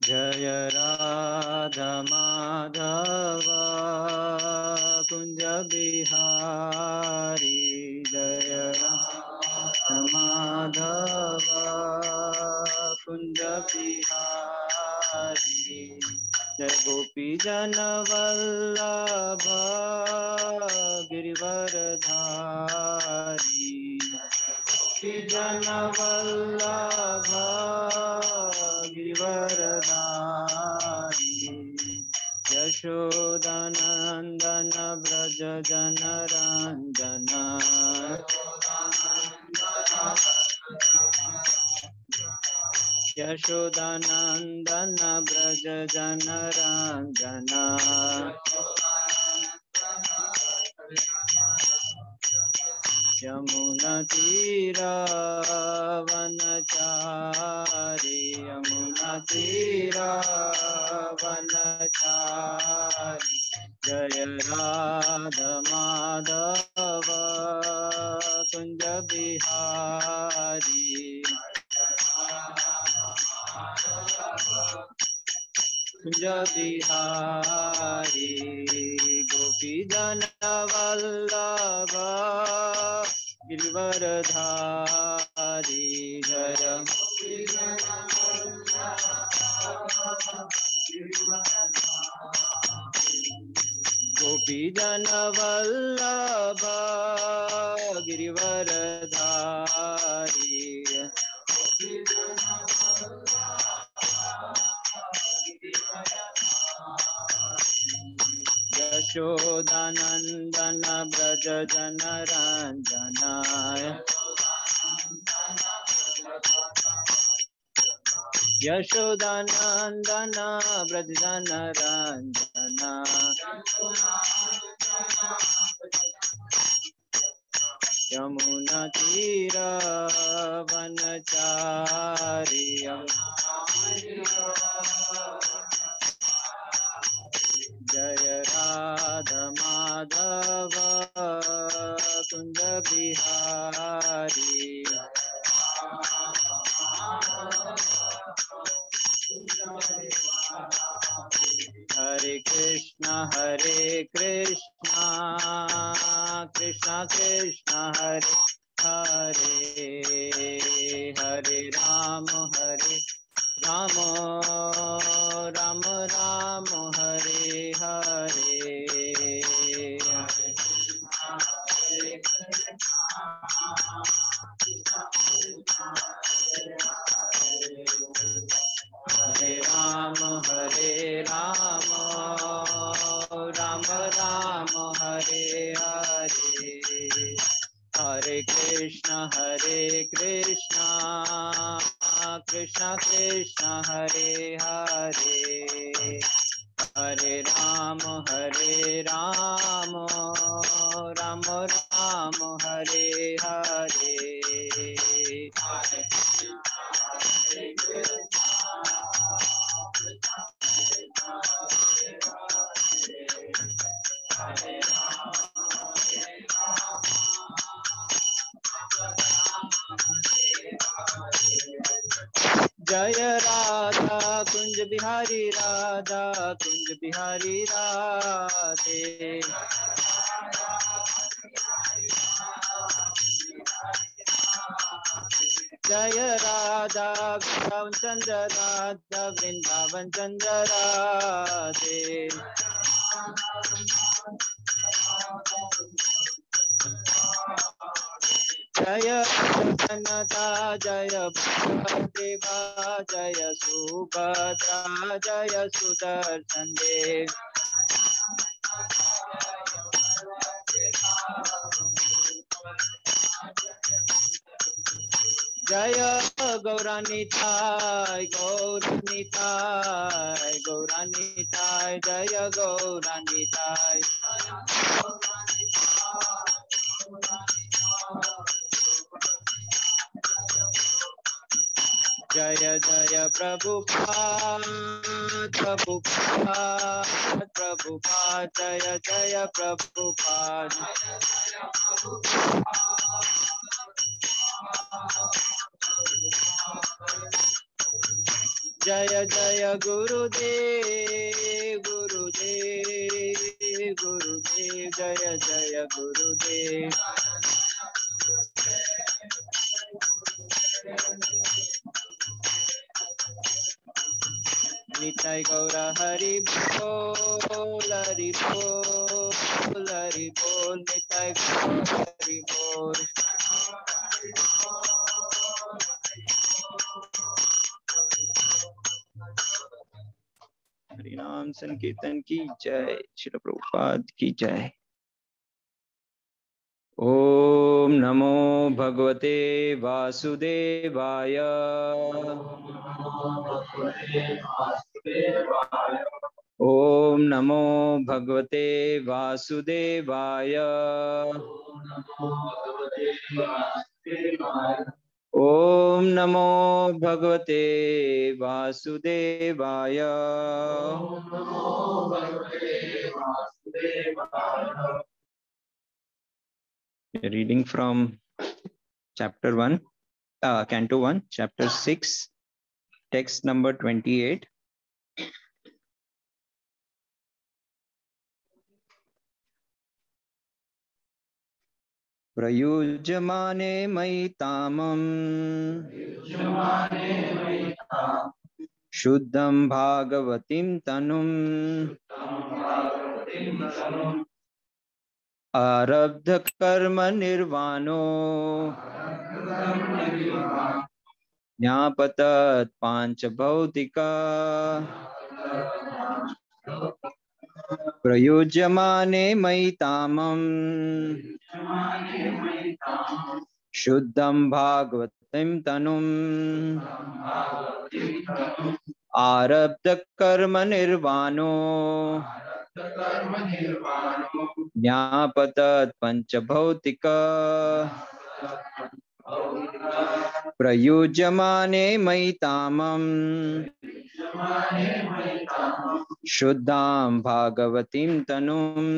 जय राधा माधव कुंज बिहारी जय राधा माधव कुंज बिहारी जय गोपी जन वल्लभ गिरिवरधारी गोपी जन वल्लभ गिरिवरधारी यशोदानंदन व्रज जनरंजन यशोदानंदन व्रज जनरंजन यमुना तीरावनचारी यमुना तीरावनचारी जय राधा माधव कुंज बिहारी कुंज बिहारी गोपी जन वल्लभ गिरिवरधारी जय गोपी जन वल्लभ गिरिवरधारी यशोदानंदन व्रज जनरंजन यशोदानंदन व्रज जनरंजन यमुना तीरावनचारी जय राधा माधव कुंज बिहारी हरे कृष्णा कृष्णा कृष्णा हरे हरे हरे राम राम राम राम हरे हरे हरे राम राम राम हरे हरे हरे कृष्णा कृष्णा कृष्णा हरे हरे हरे राम राम राम हरे हरे जय राधा कुंज बिहारी राधे जय राधा वृंदावन चंद्र राधा वृंदावन चंद्र राधे जय जनता जय देवा जय सुभद्रा जय सुदर्शन देव जय गौरानिताय जय गौरानिताय जय जय प्रभुपाद जय जय प्रभुपाद जय जय गुरुदेव गुरुदेव गुरुदेव जय जय गुरुदेव। निताय गौर हरि बोल हरि बोल हरि बोल निताय गौर हरि बोल। हरिनाम संकीर्तन की जय, श्रील प्रभुपाद की जय। ओम नमो भगवते वासुदेवाय। ओम नमो भगवते वासुदेवाय। ओम नमो भगवते वासुदेवाय। Reading from chapter 1, Canto 1, chapter 6, text number 28. प्रयुज्यमाने मयि तामं शुद्धं भागवतीं तनुम् आरब्ध कर्म निर्वाणो ज्ञापतत् पांच भौतिका प्रयुज्यमाने मयि तामं शुद्धं भागवतीं तनुम् आरब्ध कर्म निर्वाणो ज्ञापतत् पंच भौतिका प्रयुज्यमाने मयि तामं शुद्धां भागवतीं तनुम्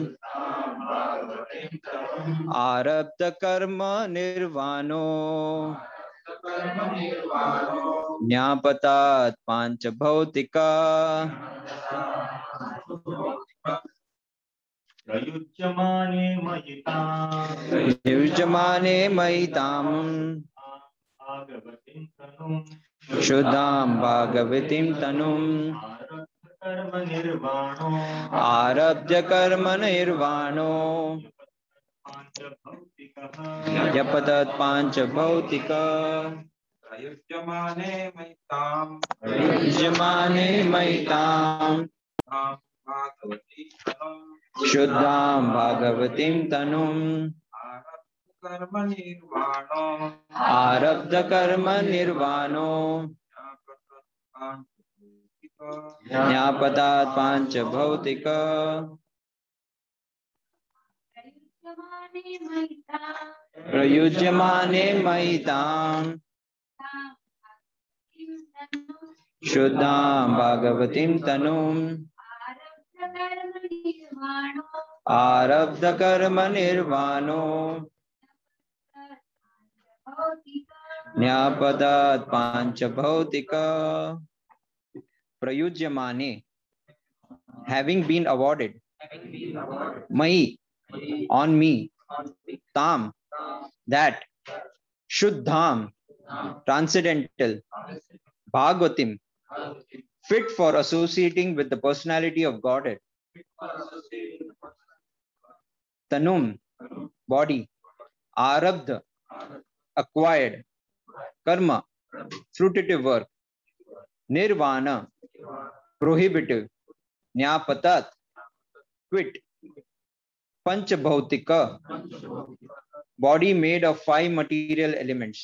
आरब्ध कर्म निर्वाणो ज्ञापतात् पांच भौतिका प्रयुज्यमाने मयि तामं शुद्धां भागवतीं तनुम् आरब्ध कर्म निर्वाणो ज्ञापतत् पांच भौतिका प्रयुज्यमाने मयि ताम् शुद्धां भागवतीं तनुम् आरब्ध कर्म निर्वाणो ज्ञापतात् पांच भौतिका प्रयुज्यमाने मयि ताम् शुद्धां भागवतीं तनुम् आरब्ध कर्म निर्वाणो ज्ञापतात् पांच भौतिका प्रयुज्यमाने, having been awarded, मयि, on me, tam, that, shuddham, transcendental, bhagavatim, fit for associating with the personality of Godhead, tanum, body, arabdha, acquired, karma, fruitive work, nirvana, prohibitive, jnapatat, quit, panchabhautika, body made of 5 material elements.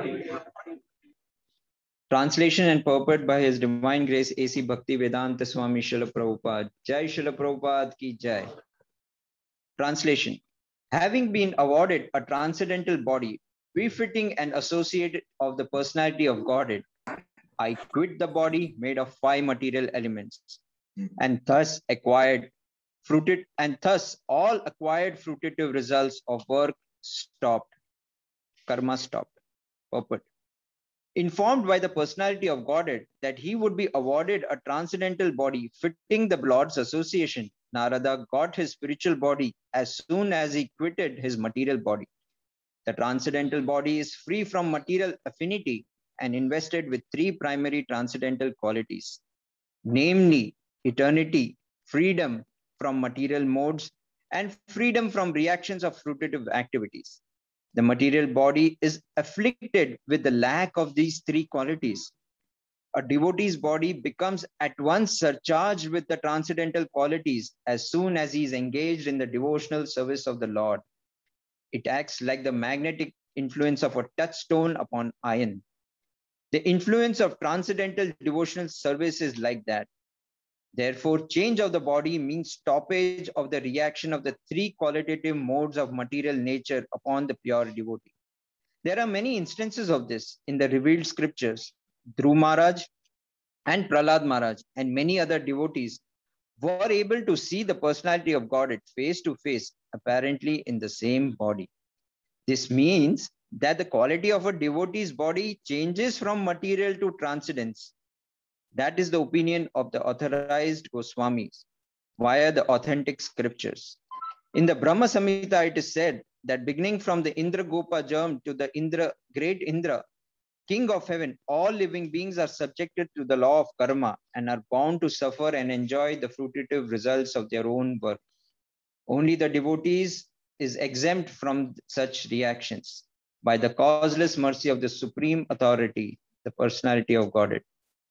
Translation and purport by His Divine Grace A.C. Bhaktivedanta Swami Srila Prabhupada. Jai Srila Prabhupada ki jai. Translation. Having been awarded a transcendental body befitting and associated of the personality of Godhead, I quit the body made of 5 material elements, and thus all acquired fruitive results of work stopped. Karma stopped. Purport. Informed by the personality of Godhead that he would be awarded a transcendental body fitting the Lord's association, Narada got his spiritual body as soon as he quitted his material body. The transcendental body is free from material affinity and invested with three primary transcendental qualities, namely eternity, freedom from material modes, and freedom from reactions of fruitive activities. The material body is afflicted with the lack of these three qualities. A devotee's body becomes at once surcharged with the transcendental qualities as soon as he is engaged in the devotional service of the Lord. It acts like the magnetic influence of a touchstone upon iron. The influence of transcendental devotional service is like that. Therefore, change of the body means stoppage of the reaction of the three qualitative modes of material nature upon the pure devotee. There are many instances of this in the revealed scriptures. Dhruv Maharaj and Prahlad Maharaj and many other devotees were able to see the personality of God face to face, apparently in the same body. This means that the quality of a devotee's body changes from material to transcendence. That is the opinion of the authorized Goswamis via the authentic scriptures. In the Brahma Samhita, it is said that beginning from the Indra Gopa germ to the great Indra, king of heaven, all living beings are subjected to the law of karma and are bound to suffer and enjoy the fruitive results of their own work. Only the devotees is exempt from such reactions by the causeless mercy of the supreme authority, the personality of Godhead.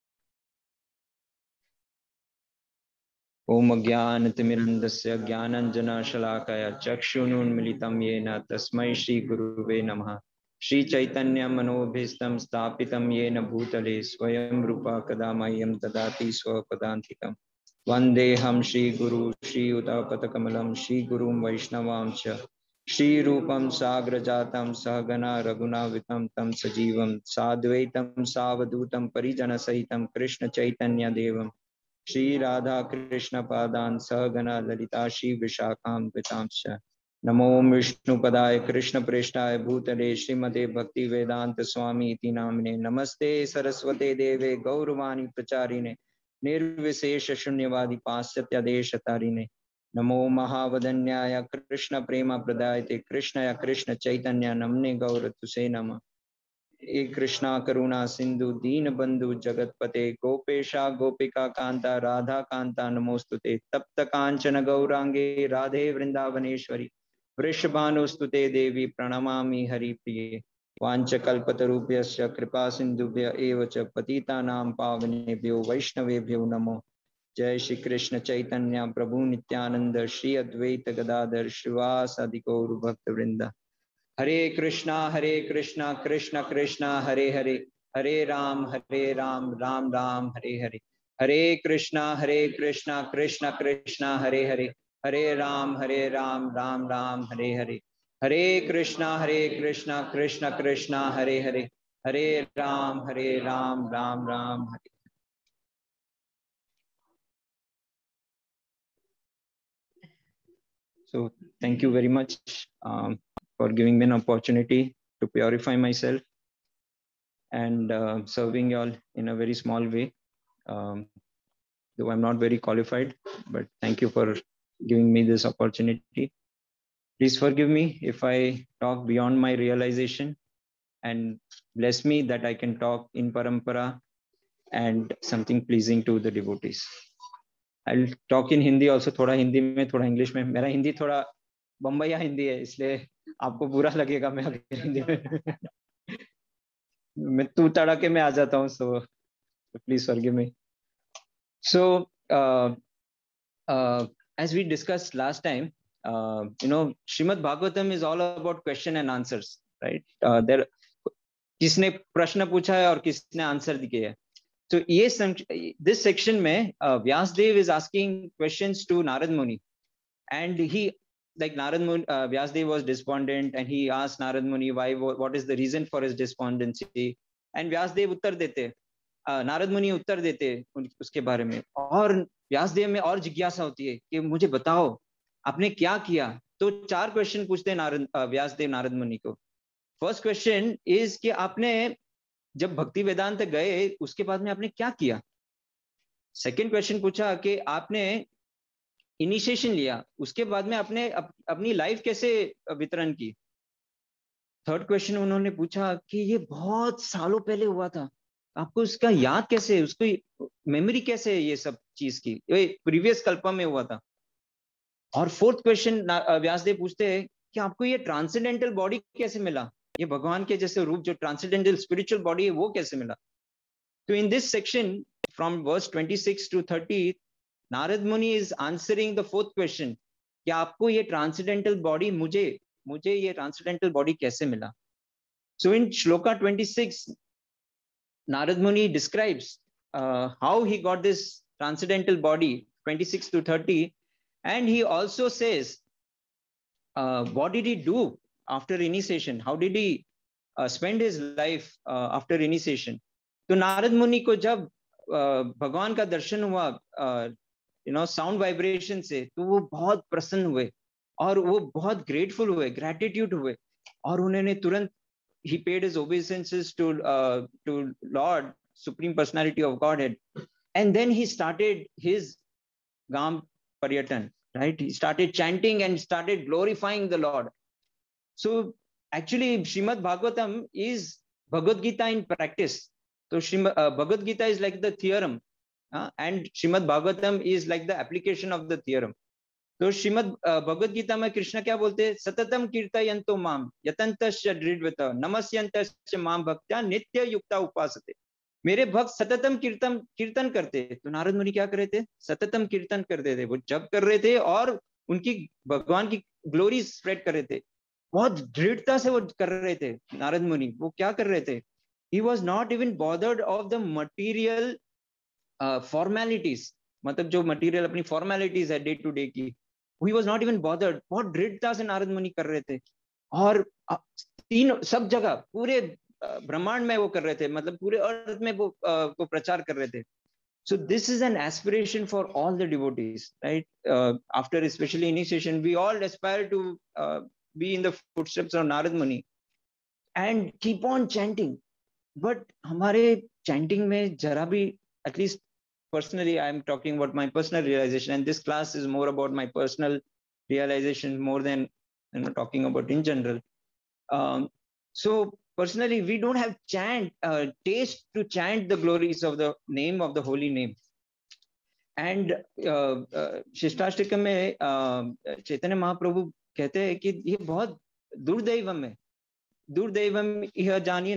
Om Jnanatimirandasya Jnananjana Shalakaya Chakshununmilitam Yena Tasmai Shri Guruve Namaha. Shri Chaitanya Manobhistam Stapitam Yena Bhutale Swayam Rupa Kadamayam Tadati Swapadantikam. Vandeham Shri Guru Shri Utapatakamalam Shri Gurum Vaishnavam Cha Shri Rupam Sagrajatam Sahagana Raghunavitam Tam Sajivam Sadvaitam Savadutam Parijana Sahitam Krishna Chaitanya Devam Shri Radha Krishna Padan Sahagana Lalita Shri Vishakam Vitamsha Namo Vishnu Padaya Krishna Preshthaya Bhutale Srimate Bhakti Vedanta Swami Iti Namine Namaste Saraswate Deve Gauravani Pracharine निर्विशेष शून्यवादी पाश्चात्य देश तारिणे नमो महावदन्याय कृष्ण प्रेम प्रदायते कृष्णया कृष्ण चैतन्य नमने गौर तुसे नमः हे कृष्णा करुणा सिंधु दीन बंधु जगतपते गोपेशा गोपिका कांता राधा कांता नमोस्तुते तप्त कांचन गौरांगे राधे वृंदावनेश्वरी वृषभानुस्तुते देवी प्रणमामि हरिप्रिये वाञ्छकल्पतरुभ्यश्च कृपा सिन्धुभ्य एव च पतितानां पावनेभ्यो वैष्णवेभ्यो नमो जय श्री कृष्ण चैतन्य प्रभु नित्यानंद श्री अद्वैत गदाधर श्रीवासादि गौर भक्त वृंद हरे कृष्णा कृष्ण कृष्ण हरे हरे हरे राम राम राम हरे हरे हरे कृष्णा कृष्ण कृष्ण हरे हरे हरे राम राम राम हरे हरे हरे कृष्णा कृष्ण कृष्ण हरे हरे हरे राम राम राम हरे. So thank you very much for giving me an opportunity to purify myself and serving you all in a very small way. Though I'm not very qualified, but thank you for giving me this opportunity. Please forgive me if I talk beyond my realization, and bless me that I can talk in parampara and something pleasing to the devotees. I'll talk in Hindi also, थोड़ा हिंदी में थोड़ा English में. मेरा हिंदी थोड़ा बम्बईया हिंदी है, इसलिए आपको बुरा लगेगा मैं अगर हिंदी में मैं तू तड़के में आ जाता हूँ, so please forgive me. So as we discussed last time, Srimad Bhagavatam is all about question and answers, right? There किसने प्रश्न पूछा है और किसने आंसर दिए है. So this section में Vyasdev is asking questions to Narad Muni, and he, like Narad Muni, Vyasdev was despondent, and he asked Narad Muni what is the reason for his despondency, and Vyasdev उत्तर देते, नारद मुनि उत्तर देते उसके बारे में, और व्यासदेव में और जिज्ञासा होती है कि मुझे बताओ आपने क्या किया. तो 4 क्वेश्चन पूछते हैं व्यासदेव नारद मुनि को. फर्स्ट क्वेश्चन इज कि आपने जब भक्ति वेदांत गए उसके बाद में आपने क्या किया? सेकंड क्वेश्चन पूछा कि आपने इनिशिएशन लिया, उसके बाद में आपने अपनी लाइफ कैसे वितरण की? थर्ड क्वेश्चन उन्होंने पूछा कि ये बहुत सालों पहले हुआ था, आपको उसका याद कैसे है, उसको मेमोरी कैसे है ये सब चीज की, ये प्रीवियस कल्प में हुआ था। और फोर्थ क्वेश्चन व्यासदेव पूछते हैं कि आपको ये ट्रांसेंडेंटल बॉडी कैसे मिला, ये भगवान के जैसे रूप जो ट्रांसेंडेंटल स्पिरिचुअल बॉडी है वो कैसे मिला? तो in this section from verse 26 to 30 Narad Muni is answering the fourth question कि आपको ये ट्रांसेंडेंटल बॉडी, मुझे ये ट्रांसेंडेंटल बॉडी कैसे मिला? सो इन shloka 26 Narad Muni describes how he got this transcendental body 26 to 30, and he also says what did he do after initiation, how did he spend his life after initiation. तो नारद मुनि को जब भगवान का दर्शन हुआ साउंड वाइब्रेशन से, तो वो बहुत प्रसन्न हुए और वो बहुत ग्रेटफुल हुए, ग्रेटिट्यूड हुए, और उन्होंने तुरंत he paid his obeisances to Lord, Supreme Personality of Godhead, and then he started his Gam Paryatan, right? He started chanting and started glorifying the Lord. So actually Srimad Bhagavatam is Bhagavad Gita in practice. So Bhagavad Gita is like the theorem, and Srimad Bhagavatam is like the application of the theorem. तो श्रीमद भगवद गीता में कृष्ण क्या बोलते हैं? सततम कीर्तयन्तो माम यतन्तस्य दृढव्रत नमस्यन्तस्य माम भक्त्या नित्य युक्ता उपासते। मेरे भक्त सततम कीर्तन करते। तो नारद मुनि क्या कर रहे थे? सततम कीर्तन करते थे, वो जप कर रहे थे और उनकी भगवान की ग्लोरी स्प्रेड कर रहे थे, बहुत दृढ़ता से वो कर रहे थे। नारद मुनि वो क्या कर रहे थे? He was not even bothered of the material formalities, मतलब जो मटीरियल अपनी फॉर्मेलिटीज है डे टू डे की, he was not even bothered। बहुत दृढ़ता से नारद मुनि कर रहे थे, और सब जगह पूरे ब्रह्मांड में वो कर रहे थे, मतलब पूरे अर्थ में वो प्रचार कर रहे थे। So this is an aspiration for all the devotees, right? After especially initiation, we all aspire to be in the footsteps of Narad Muni and keep on chanting. But हमारे chanting में जरा भी, at least personally, I am talking about my personal realization, and this class is more about my personal realization more than talking about in general. So personally, we don't have taste to chant the glories of the name of the holy name. And शिष्टाष्टकम में चैतन्य महाप्रभु कहते हैं कि ये बहुत दुर्दैवम है, दुर्दैवम यह जानिए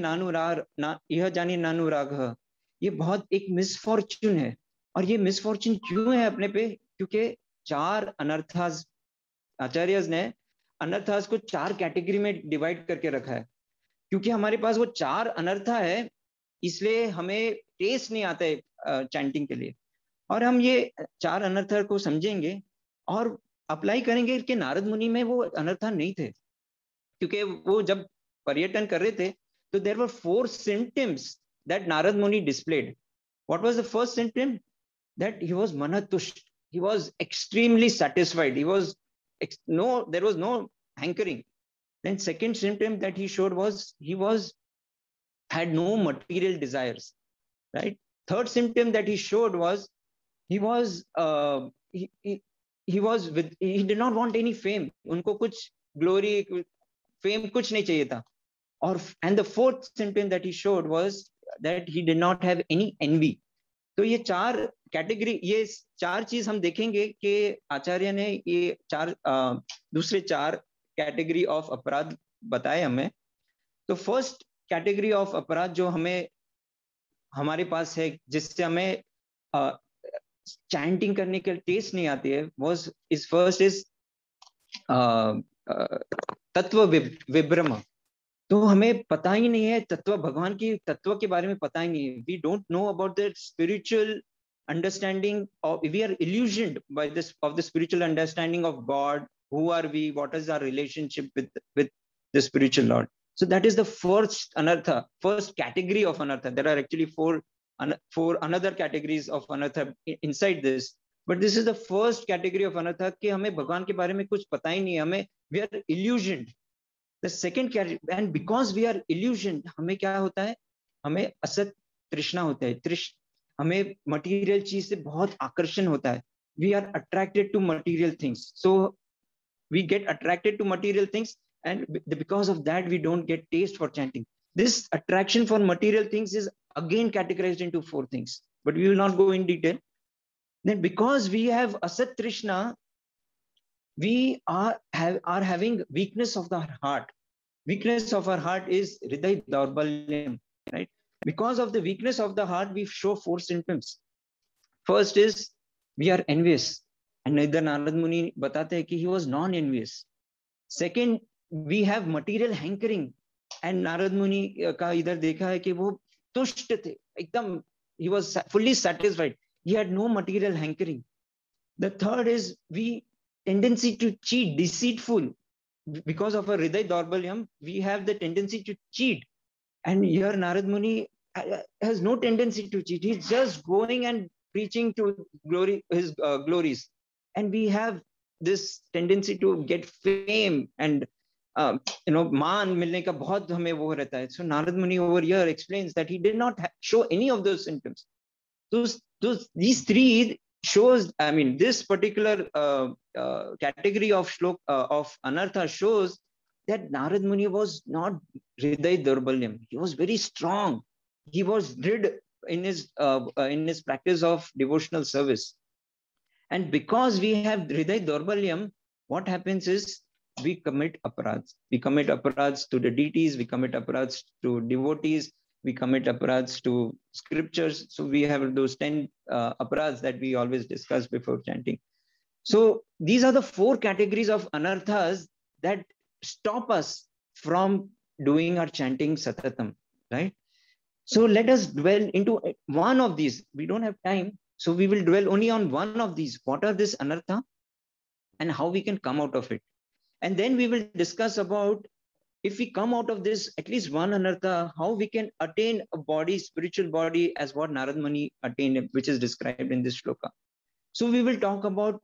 नानुराग, ये बहुत एक मिसफॉर्च्यून है। और ये मिसफॉर्च्यून क्यों है अपने पे? क्योंकि 4 अनर्थास, आचार्यज ने अनर्थास को 4 कैटेगरी में डिवाइड करके रखा है। क्योंकि हमारे पास वो 4 अनर्था है, इसलिए हमें टेस्ट नहीं आता है चैंटिंग के लिए। और हम ये 4 अनर्था को समझेंगे और अप्लाई करेंगे कि नारद मुनि में वो अनर्था नहीं थे, क्योंकि वो जब पर्यटन कर रहे थे तो there were 4 symptoms that Narad Muni displayed. What was the first symptom? That he was manatush. He was extremely satisfied. There was no hankering. Then second symptom that he showed was he had no material desires, right? Third symptom that he showed was he did not want any fame. उनको कुछ glory, fame कुछ नहीं चाहिए था। And the fourth symptom that he showed was that he did not have any envy. तो ये 4 category, ये 4 चीज हम देखेंगे कि आचार्य ने ये 4 दूसरे 4 कैटेगरी ऑफ अपराध बताए हमें। तो फर्स्ट कैटेगरी ऑफ अपराध जो हमारे पास है, जिससे हमें चैंटिंग करने के टेस्ट नहीं आती है, फर्स्ट इज तत्व विभ्रम। तो हमें पता ही नहीं है तत्व, भगवान की तत्व के बारे में पता ही नहीं है। We don't know about the spiritual understanding of, we are illusioned by this of the spiritual understanding of God. Who are we? What is our relationship with the spiritual Lord? So that is the first अनर्था, first category of अनर्था। There are actually four another categories of anartha inside this, but this is the first category of anartha कि हमें भगवान के बारे में कुछ पता ही नहीं है, हमें we are illusioned. The second category, and because we are illusioned, हमें क्या होता है? हमें असत तृष्णा होता है, हमें मटेरियल चीज से बहुत आकर्षण होता है. We are attracted to material things. So we get attracted to material things, and because of that we don't get taste for chanting. This attraction for material things is again categorized into 4 things, but we will not go in detail. Then because we have asat trishna, we are having weakness of the heart. Weakness of our heart is hriday daurbalyam, right? Because of the weakness of the heart, we show 4 symptoms. First is we are envious, and neither Narad Muni batate hai ki he was non-envious. Second, we have material hankering, and Narad Muni ka idhar dekha hai ki wo tusht the, ekdam, he was fully satisfied. He had no material hankering. The third is we tendency to cheat, deceitful. Because of a hriday daurbalyam, we have the tendency to cheat. And here Narad Muni has no tendency to cheat. He's just going and preaching to his glories. And we have this tendency to get fame and मान मिलने का बहुत हमें वो रहता है. So Narad Muni over here explains that he did not show any of those symptoms. These 3 shows, I mean, this particular category of shlok of anartha shows that Narad Muni was not hriday daurbalyam. He was very strong. He was rid in his practice of devotional service. And because we have hriday daurbalyam, what happens is we commit aparadhs. We commit aparadhs to the deities. We commit aparadhs to devotees. We commit aparadhs to scriptures. So we have those 10 aparadhs that we always discuss before chanting. So these are the 4 categories of anarthas that stop us from doing our chanting satatam, right? So let us dwell into one of these. We don't have time, so we will dwell only on one of these. What are this anartha and how we can come out of it? And then we will discuss about, if we come out of this, at least one anartha, how we can attain a body, spiritual body, as what Narad Muni attained, which is described in this shloka. So we will talk about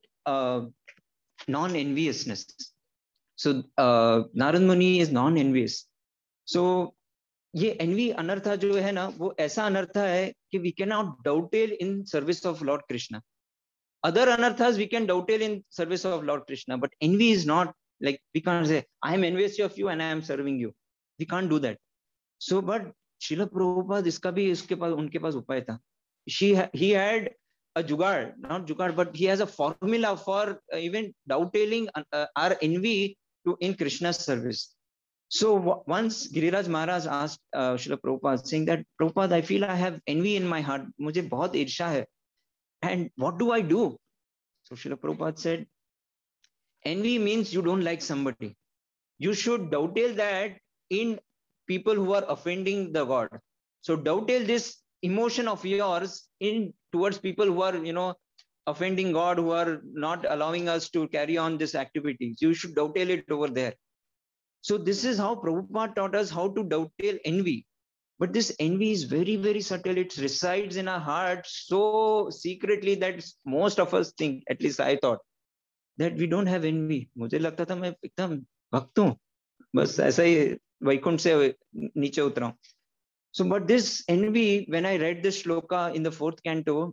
non-enviousness. So Narad Muni is non-envious. So ये envy अनर्था जो है ना, वो ऐसा अनर्था है कि we cannot dovetail in service of Lord Krishna. Other anarthas we can dovetail in service of Lord Krishna, but envy is not, like we can't say I am envious of you and I am serving you. We can't do that. So but Srila Prabhupada, इसका भी उसके पास उनके पास उपाय था. He had a jugaad, not jugaad, but he has a formula for even dovetailing our envy to in Krishna's service. So once Giriraj Maharaj asked Srila Prabhupada, saying that, Prabhupada, I feel I have envy in my heart. मुझे बहुत ईर्ष्या है. And what do I do? So Srila Prabhupada said, envy means you don't like somebody. You should dovetail that in people who are offending the God. So dovetail this emotion of yours in towards people who are, offending God, who are not allowing us to carry on this activities. You should dovetail it over there. So this is how Prabhupada taught us how to dovetail envy. But this envy is very, very subtle. It resides in our hearts so secretly that most of us think, at least I thought, that we don't have envy. मुझे लगता था मैं एकदम भक्त हूँ, बस ऐसा ही वैकुंठ से नीचे उतरा हूँ. So, but this envy, when I read this shloka in the 4th canto,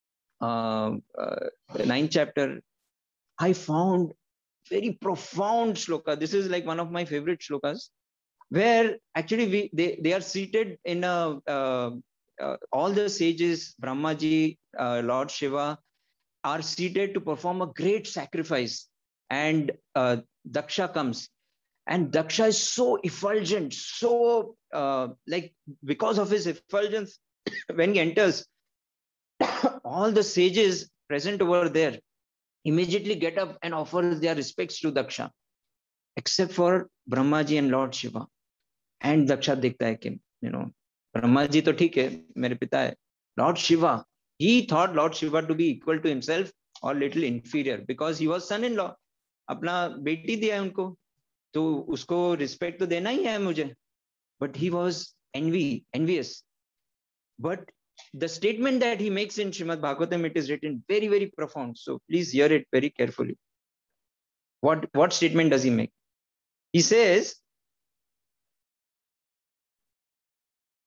9th chapter, I found very profound shloka. This is like one of my favorite shlokas, where actually they are seated in all the sages, Brahmaji, Lord Shiva, are seated to perform a great sacrifice, and Daksha comes, and Daksha is so effulgent, so like because of his effulgence, when he enters, all the sages present over there immediately get up and offer their respects to Daksha, except for Brahmaji and Lord Shiva. And Daksha दिखता है कि Brahmaji तो ठीक है, मेरे पिता है. Lord Shiva, he thought Lord Shiva to be equal to himself or little inferior because he was son-in-law. अपना बेटी दिया है उनको, तो उसको respect तो देना ही है मुझे. But he was envious. But the statement that he makes in Srimad Bhagavatam, it is written very, very profound. So please hear it very carefully. What statement does he make? He says,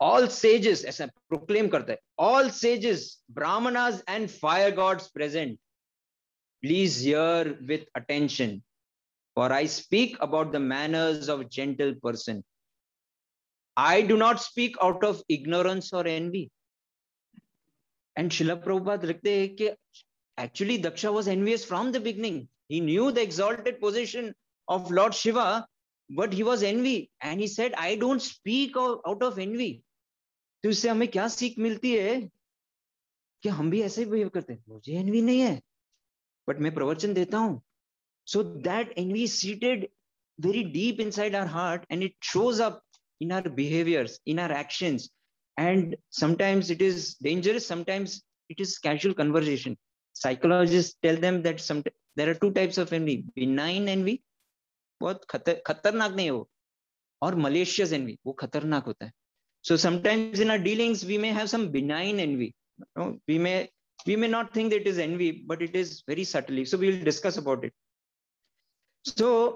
all sages, ऐसा proclaim करता है, all sages, brahmanas and fire gods present, please hear with attention, for I speak about the manners of gentle person. I do not speak out of ignorance or envy. And Srila Prabhupada लिखते हैं कि actually Daksha was envious from the beginning. He knew the exalted position of Lord Shiva, but he was envy. And he said, I don't speak out of envy. तो इससे हमें क्या सीख मिलती है कि हम भी ऐसे ही बिहेव करते हैं. मुझे envy नहीं है, but मैं प्रवचन देता हूँ. So that envy is seated very deep inside our heart, and it shows up in our behaviors, in our actions. And sometimes it is dangerous, sometimes it is casual conversation. Psychologists tell them that there are two types of envy. Benign envy, बहुत खतरनाक नहीं है वो, और malicious envy, वो खतरनाक होता है. So sometimes in our dealings we may have some benign envy. We may not think that it is envy, but it is very subtly. So we will discuss about it. So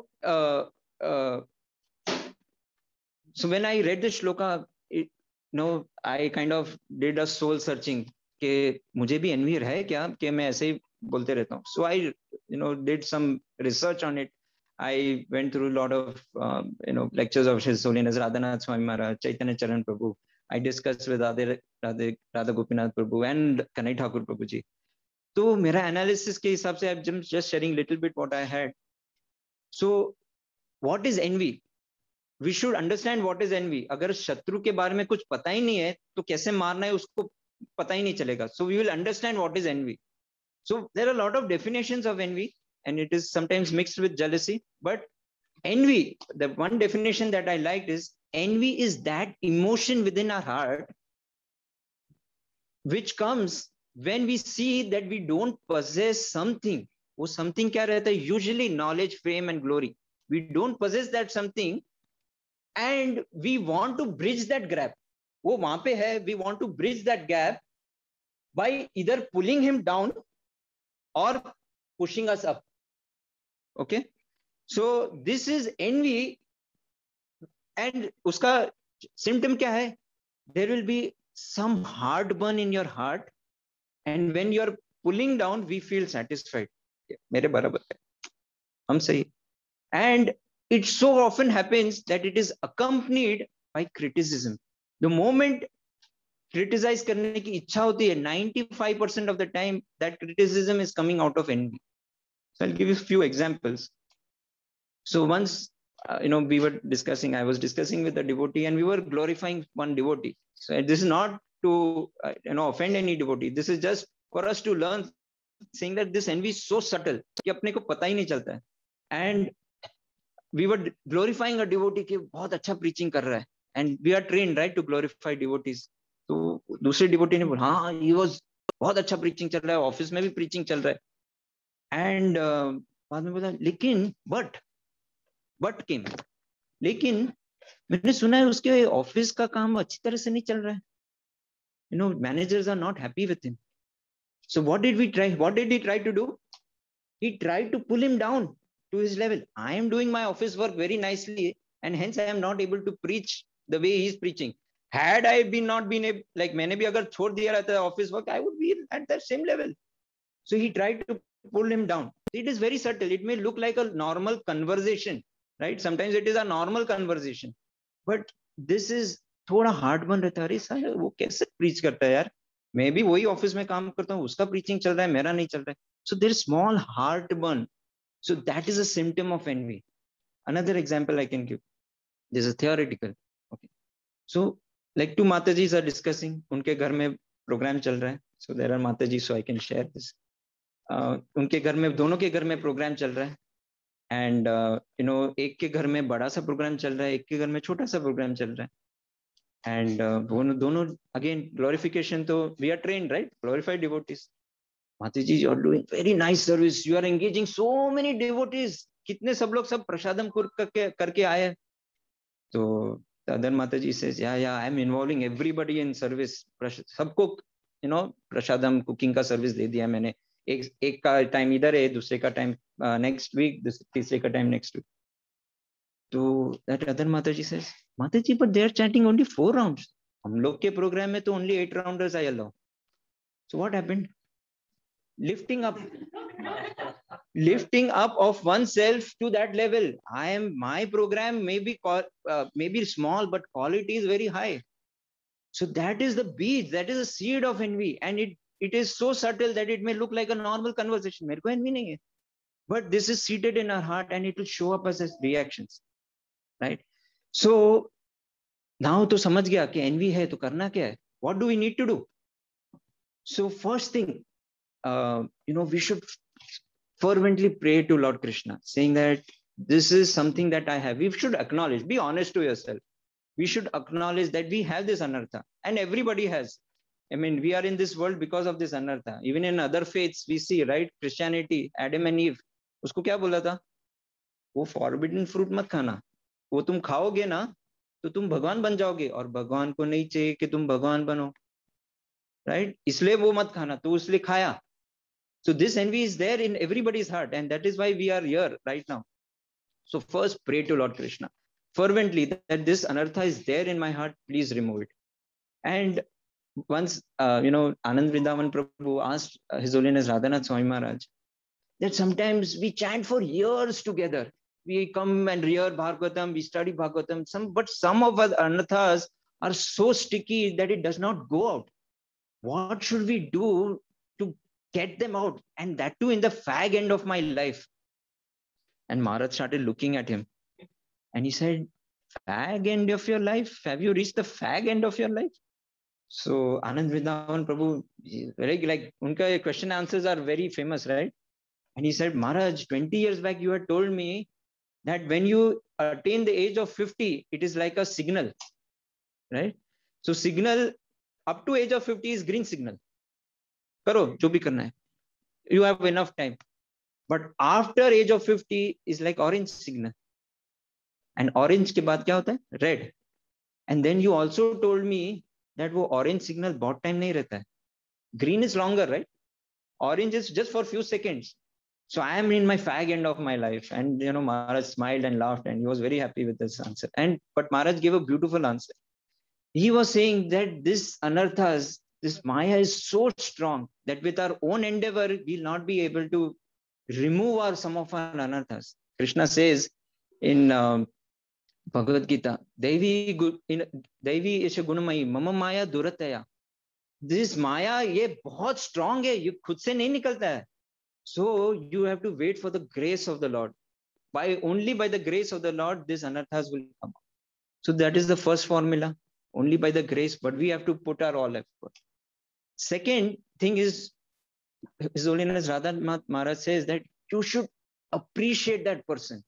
so when I read the shloka, I kind of did a soul searching कि मुझे भी envy है क्या कि मैं ऐसे ही बोलते रहता हूँ. So I did some research on it. I went through a lot of lectures of His Holiness Radhanath Swami Maharaj, Chaitanya Charan Prabhu. I discussed with Radha Gopinath Prabhu and Kanai Thakur Prabhu ji. तो मेरा analysis के हिसाब से I'm just sharing little bit what I had. So what is envy? We should understand what is envy. अगर शत्रु के बारे में कुछ पता ही नहीं है तो कैसे मारना है उसको पता ही नहीं चलेगा. So we will understand what is envy. So there are a lot of definitions of envy, and it is sometimes mixed with jealousy. But envy, the one definition that I liked is, envy is that emotion within our heart which comes when we see that we don't possess something. वो something क्या रहता है? Usually knowledge, fame and glory. We don't possess that something, and we want to bridge that gap. वो वहां पे है, we want to bridge that gap by either pulling him down or pushing us up. Okay, so this is envy, and uska symptom क्या है? There will be some heartburn in your heart, and when you are pulling down, we feel satisfied. मेरे बराबर है, हम सही. And it so often happens that it is accompanied by criticism. The moment criticize करने की इच्छा होती है, 95% of the time that criticism is coming out of envy. So I'll give you a few examples. So once we were discussing, I was discussing with a devotee, and we were glorifying one devotee. So this is not to offend any devotee. This is just for us to learn, saying that this envy is so subtle कि अपने को पता ही नहीं चलता है. And we were glorifying a devotee कि बहुत अच्छा preaching कर रहा है, and we are trained, right, to glorify devotees. तो दूसरे devotee ने बोला, हाँ, he was बहुत अच्छा preaching चल रहा है, ऑफिस में भी preaching चल रहा है. And बाद में बोला, लेकिन but came, लेकिन मैंने सुना है उसके ऑफिस का काम अच्छी तरह से नहीं चल रहा है. Managers are not happy with him. So what did he try to do? He tried to pull him down to his level. I am doing my office work very nicely, and hence I am not able to preach the way he is preaching. Had I not been able, like मैंने भी अगर छोड़ दिया रहता office work, I would be at that same level. So he tried to pull him down. It is very subtle. It may look like a normal conversation, right? Sometimes it is a normal conversation, but this is थोड़ा heartburn रहता है. अरे साले वो कैसे preach करता है यार? मैं भी वही ऑफिस में काम करता हूँ, उसका preaching चल रहा है, मेरा नहीं चल रहा है. So there is small heartburn. So that is a symptom of envy. Another example I can give. This is theoretical. Okay. So like two Matajis are discussing. उनके घर में program चल रहा है. So there are Matajis, so I can share this. उनके घर में, दोनों के घर में program चल रहा है. And एक के घर में बड़ा सा program चल रहा है, एक के घर में छोटा सा program चल रहा है. And दोनों again glorification. तो we are trained, right? Glorified devotees. Mataji, you are doing very nice service. You are engaging so many devotees. कितने सब लोग सब प्रसादम करके आए. तो the other Mataji says, yeah, I am involving everybody in service. सबको प्रसादम cooking का service दे दिया मैंने. एक का time इधर है, दूसरे का time next week, तीसरे का time next week. तो that other Mataji says, Mataji, but they are chanting only 4 rounds. हम लोग के प्रोग्राम में तो only 8 rounders I allow. So what happened? Lifting up of oneself to that level. My program may be small, but quality is very high. So that is the beat, that is the seed of envy, and it is so subtle that it may look like a normal conversation. मेरे को envy नहीं है, but this is seated in our heart, and it will show up as reactions, right? So now तो समझ गया कि envy है तो करना क्या है? What do we need to do? So first thing, we should fervently pray to Lord Krishna, saying that this is something that I have. We should acknowledge, be honest to yourself. We should acknowledge that we have this anartha, and everybody has. I mean, we are in this world because of this anartha. Even in other faiths, we see, right? Christianity, Adam and Eve, उसको क्या बोला था? वो forbidden fruit मत खाना. वो तुम खाओगे ना, तो तुम भगवान बन जाओगे, और भगवान को नहीं चाहिए कि तुम भगवान बनो, right? इसलिए वो मत खाना, तो उसलिए खाया. So this envy is there in everybody's heart, and that is why we are here right now. So first pray to Lord Krishna fervently that this anartha is there in my heart, please remove it. And once, Anand Vrindavan Prabhu asked His Holiness Radhanath Swami Maharaj that sometimes we chant for years together. We come and rear Bhagavatam, we study Bhagavatam, but some of our anarthas are so sticky that it does not go out. What should we do to get them out? And that too in the fag end of my life. And Maharaj started looking at him and he said, fag end of your life? Have you reached the fag end of your life? So Anand Vrindavan Prabhu, very like, unka question answers are very famous, right? And he said, Maharaj, 20 years back, you had told me that when you attain the age of 50, it is like a signal, right? So signal up to age of 50 is green signal. Karo, jo bhi karna hai. You have enough time. But after age of 50 is like orange signal. And orange ke baad kya hota hai? Red. And then you also told me that wo orange signal बहुत time नहीं रहता है. Green is longer, right? Orange is just for few seconds. So I am in my fag end of my life. And Maharaj smiled and laughed and he was very happy with this answer. But Maharaj gave a beautiful answer. He was saying that this anarthas, this Maya is so strong that with our own endeavor, we'll not be able to remove some of our anarthas. Krishna says in Bhagavad Gita, Devi Isha Gunamayi, Mama Maya Durataya. This Maya, ye bahut strong hai, ye khud se nahi nikalta hai. So you have to wait for the grace of the Lord. Only by the grace of the Lord, these anarthas will come. So that is the first formula. Only by the grace, but we have to put our all effort. Second thing is, His Holiness Radhanath Maharaj says that you should appreciate that person.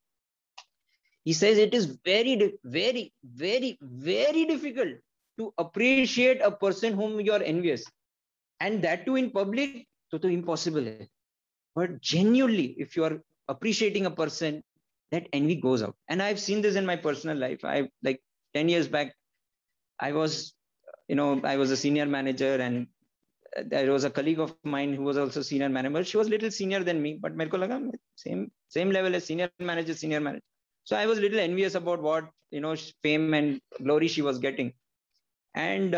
He says it is very, very, very, very difficult to appreciate a person whom you are envious. And that too in public, so impossible hai. But genuinely, if you are appreciating a person, that envy goes out. And I've seen this in my personal life. 10 years back, I was a senior manager, and there was a colleague of mine who was also senior manager. She was a little senior than me, but mereko laga same level as senior manager. So I was a little envious about what fame and glory she was getting. And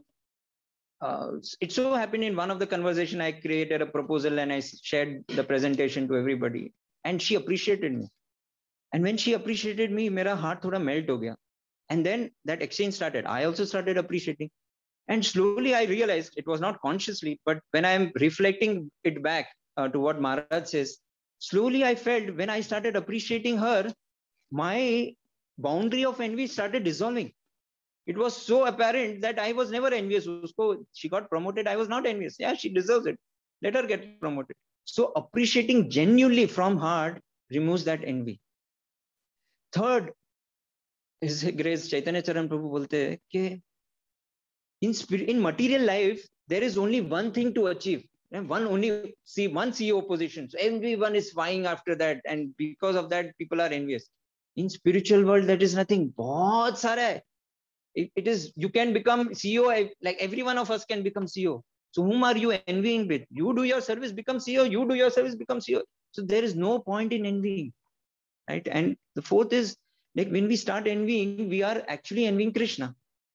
it so happened in one of the conversation, I created a proposal and I shared the presentation to everybody, and she appreciated me. And when she appreciated me, mera heart thoda melt ho gaya. And then that exchange started. I also started appreciating. And slowly I realized, it was not consciously, but when I'm reflecting it back to what Maharaj says, slowly I felt when I started appreciating her, my boundary of envy started dissolving. It was so apparent that I was never envious. She got promoted. I was not envious. Yeah, she deserves it. Let her get promoted. So appreciating genuinely from heart removes that envy. Third, His Grace Chaitanya Charan Prabhu bolte ke in material life, there is only one thing to achieve. One CEO position. So everyone is vying after that. And because of that, people are envious. In spiritual world, that is nothing. Bahut sara hai. It is, you can become CEO, like every one of us can become CEO. So whom are you envying with? You do your service, become CEO. You do your service, become CEO. So there is no point in envying, right? And the fourth is, like when we start envying, we are actually envying Krishna.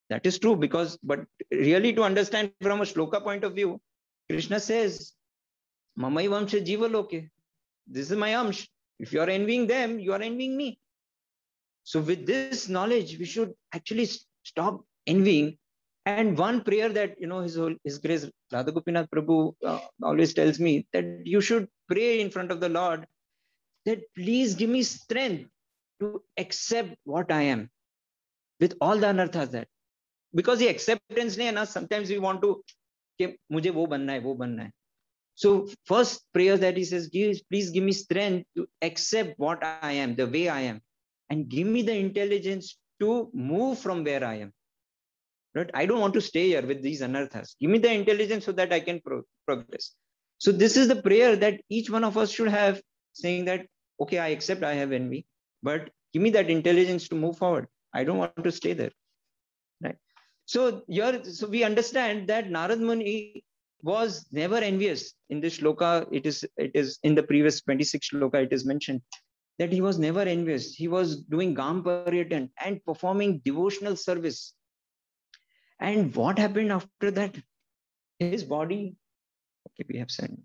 That is true, because, but really to understand from a shloka point of view, Krishna says, Mamai Vamsha Jiva Loke. This is my Amsh. If you are envying them, you are envying me. So with this knowledge, we should actually stop envying. And one prayer that, His Grace Radha Gopinath Prabhu always tells me, that you should pray in front of the Lord, that please give me strength to accept what I am, with all the anarthas that, because the acceptance ne na, sometimes we want to, mujhe wo banna hai. So first prayer that he says, please give me strength to accept what I am, the way I am, and give me the intelligence to move from where I am. Right? I don't want to stay here with these anarthas. Give me the intelligence so that I can progress. So this is the prayer that each one of us should have, saying that, okay, I accept I have envy, but give me that intelligence to move forward. I don't want to stay there. Right? So we understand that Narad Muni was never envious. In this shloka, it is in the previous 26 shloka, it is mentioned that he was never envious. He was doing Gam Paryatan and performing devotional service. And what happened after that? His body, okay, we have said,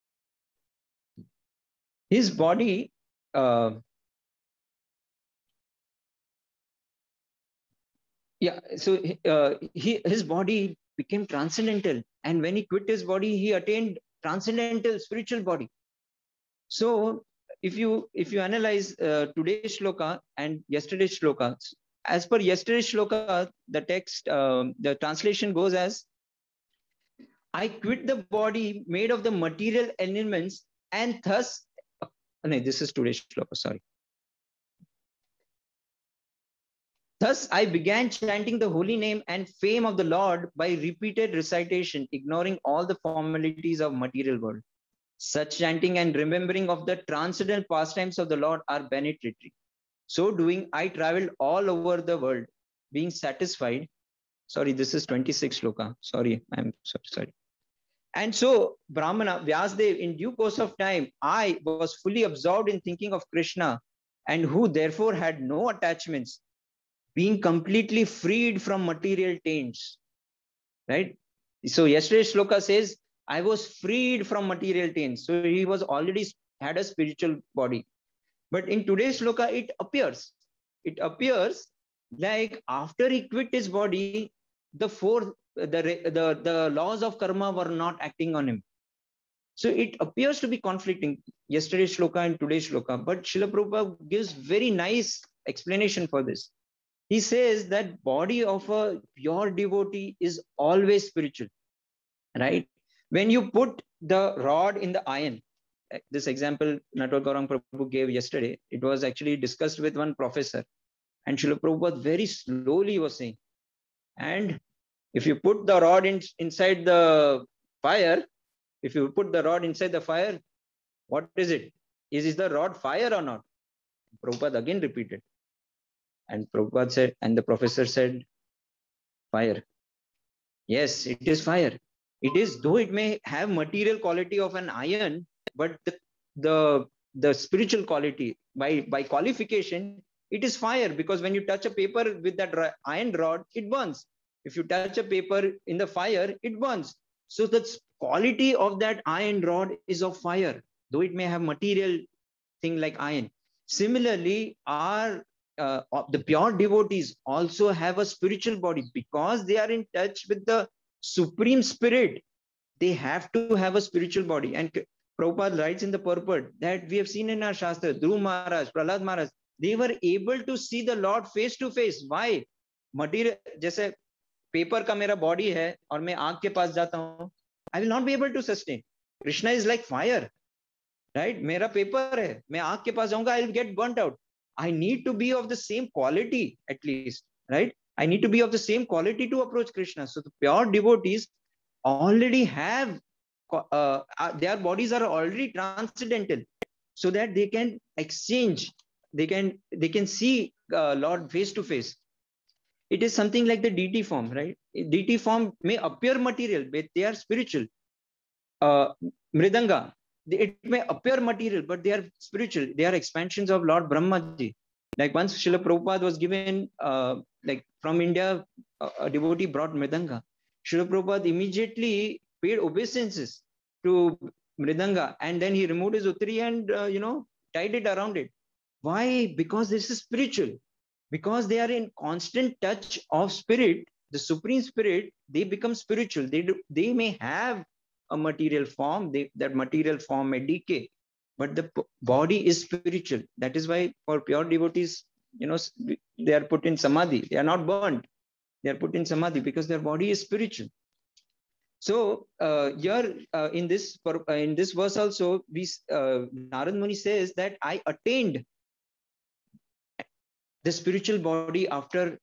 his body, his body became transcendental. And when he quit his body, he attained transcendental spiritual body. So if you analyze today's shloka and yesterday's shloka, as per yesterday's shloka, the text, the translation goes as, I quit the body made of the material elements, and thus, no, this is today's shloka, sorry. Thus I began chanting the holy name and fame of the Lord by repeated recitation, ignoring all the formalities of material world. Such chanting and remembering of the transcendental pastimes of the Lord are penetratory. So doing, I traveled all over the world, being satisfied. Sorry, this is 26 shloka. Sorry, I'm sorry. And so, Brahmana, Vyasdev, in due course of time, I was fully absorbed in thinking of Krishna, and who therefore had no attachments, being completely freed from material taints. Right? So yesterday's shloka says, I was freed from material taints. So he was already had a spiritual body. But in today's shloka, it appears like after he quit his body, the laws of karma were not acting on him. So it appears to be conflicting, yesterday's shloka and today's shloka. But Srila Prabhupada gives very nice explanation for this. He says that body of a pure devotee is always spiritual, right? When you put the rod in the iron, this example Natwar Gaurang Prabhu gave yesterday, it was actually discussed with one professor, and Srila Prabhupada very slowly was saying, and if you put the rod inside the fire, what is it? Is the rod fire or not? Prabhupada again repeated. And Prabhupada said, and the professor said, fire. Yes, it is fire. It is, though it may have material quality of an iron, but the spiritual quality, by qualification, it is fire, because when you touch a paper with that iron rod, it burns. If you touch a paper in the fire, it burns. So the quality of that iron rod is of fire, though it may have material thing like iron. Similarly, the pure devotees also have a spiritual body, because they are in touch with the Supreme Spirit. They have to have a spiritual body. And Prabhupada writes in the purport that we have seen in our Shastra, Dhruv Maharaj, Prahlad Maharaj, they were able to see the Lord face to face. Why? Material, जैसे paper का मेरा body है और मैं आग के पास जाता हूं, I will not be able to sustain. Krishna is like fire, right? मेरा पेपर है, मैं आग के पास जाऊंगा, I will get burnt out. I need to be of the same quality, at least, right? I need to be of the same quality to approach Krishna. So the pure devotees already have, their bodies are already transcendental, so that they can exchange, they can see Lord face to face. It is something like the DT form, right? DT form may appear material, but they are spiritual. Mridanga, it may appear material, but they are spiritual. They are expansions of Lord Brahmaji. Like once Srila Prabhupada was given, like from India, a devotee brought Mridanga. Srila Prabhupada immediately paid obeisances to Mridanga, and then he removed his uttari and, tied it around it. Why? Because this is spiritual. Because they are in constant touch of spirit, the Supreme Spirit, they become spiritual. They may have a material form, that material form may decay, but the body is spiritual. That is why for pure devotees, they are put in samadhi. They are not burned. They are put in samadhi because their body is spiritual. So here in this verse also, Narad Muni says that I attained the spiritual body after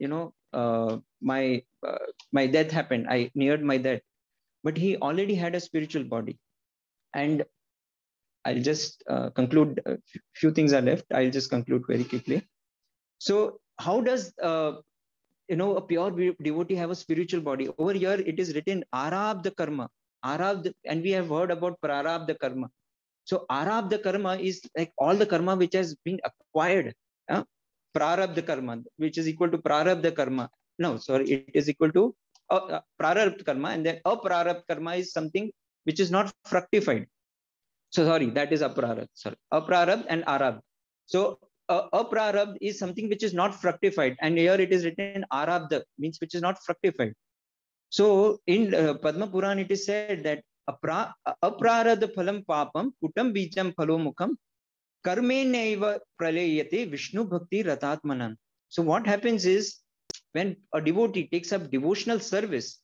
my death happened. I neared my death, but he already had a spiritual body. And I'll just conclude. A few things are left. I'll just conclude very quickly. So how does a pure devotee have a spiritual body? Over here it is written arabdha karma. And we have heard about prarabdha karma. So arabdha karma is like all the karma which has been acquired. Prarabdha karma, which is equal to prarabdha karma. No, sorry, it is equal to prarabdha karma, and then aprarabdha karma is something which is not fructified. So sorry, that is aprarabdha. Sorry, aprarabdha and arabdha. So aprarabdha is something which is not fructified, and here it is written arabdha, means which is not fructified. So in Padma Puran it is said that aprarabdha phalam papam kutam bijam phalomukam karmenaiva pralayate Vishnu bhakti ratatmanan. So what happens is, when a devotee takes up devotional service,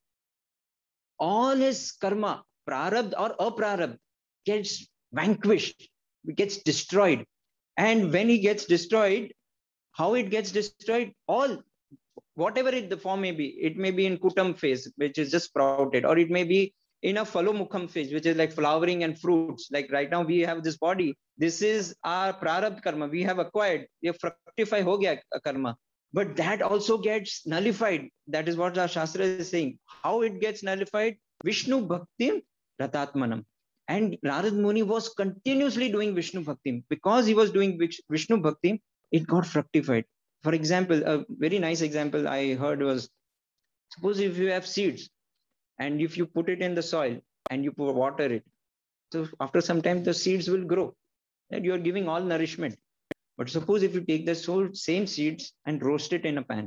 all his karma, prarabdha or aprarabdha, gets vanquished, gets destroyed. And when he gets destroyed, how it gets destroyed? All, whatever the form may be, it may be in kutam phase, which is just sprouted, or it may be in a phalomukam phase, which is like flowering and fruits. Like right now we have this body. This is our prarabdha karma. We have acquired. We have fructified ho gaya karma. But that also gets nullified. That is what our Shastra is saying. How it gets nullified? Vishnu Bhakti Ratatmanam. And Narad Muni was continuously doing Vishnu Bhakti. Because he was doing Vishnu Bhakti, it got fructified. For example, a very nice example I heard was, suppose if you have seeds and if you put it in the soil and you water it, so after some time the seeds will grow and you are giving all nourishment. But suppose if you take the same seeds and roast it in a pan,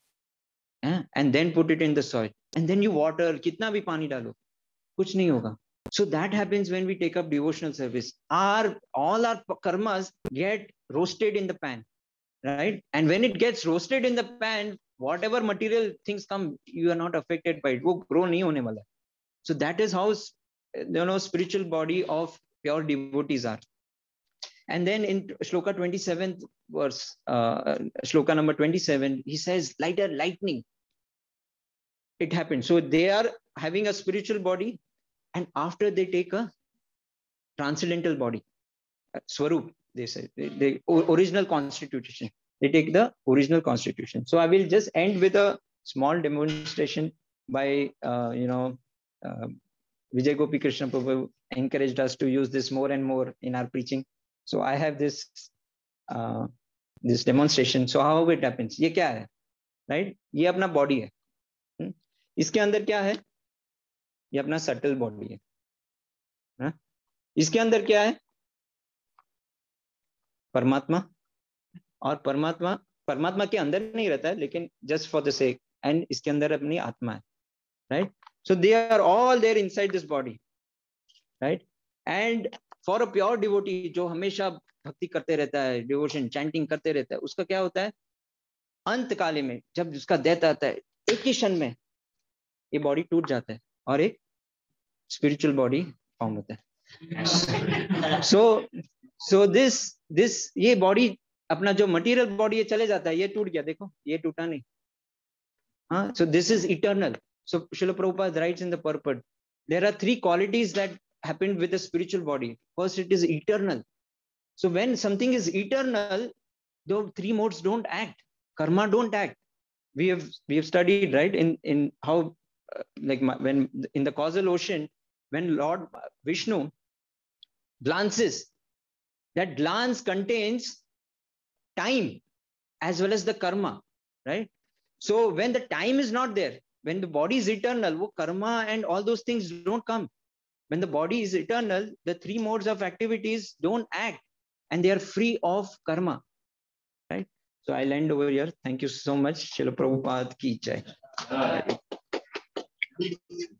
and then put it in the soil, and then you water, kitna bhi pani dalo, kuch nahi hoga. So that happens when we take up devotional service. All our karmas get roasted in the pan, right? And when it gets roasted in the pan, whatever material things come, you are not affected by it. Wo grow nahi hone wala. So that is how spiritual body of pure devotees are. And then in Shloka 27th verse, Shloka number 27, he says, lighter lightning. It happens. So they are having a spiritual body, and after they take a transcendental body, Swarup, they say, the original constitution. They take the original constitution. So I will just end with a small demonstration by, Vijay Gopi Krishna Prabhu encouraged us to use this more and more in our preaching. So I have this demonstration. So how it happens? ये क्या है? Right? ये अपना body है. इसके अंदर क्या है? ये अपना subtle body है. इसके अंदर क्या है? परमात्मा. और परमात्मा के अंदर नहीं रहता है, लेकिन just for the sake, and इसके अंदर अपनी आत्मा है. Right? So they are all there inside this body. Right? And for a pure devotee जो हमेशा भक्ति करते रहता है, devotion, chanting करते रहता है, उसका क्या होता है? अंत काले में जब उसका डेथ आता है, एक ही क्षण में ये बॉडी टूट जाता है और एक स्पिरिचुअल बॉडी फॉर्म होता है. सो दिस ये बॉडी, अपना जो मटेरियल बॉडी ये चले जाता है, ये टूट गया, देखो ये टूटा नहीं. हाँ, so this is eternal. So Srila Prabhupada writes in the purport, there are 3 qualities that happened with the spiritual body. First, it is eternal. So when something is eternal, the 3 modes don't act. Karma don't act. We have studied, right, in how when in the causal ocean, when Lord Vishnu glances, that glance contains time. as well as the karma, right? So when the time is not there, when the body is eternal, wo karma and all those things don't come. When the body is eternal, the three modes of activities don't act and they are free of karma, right? So I'll end over here. Thank you so much. Srila Prabhupada ki jai.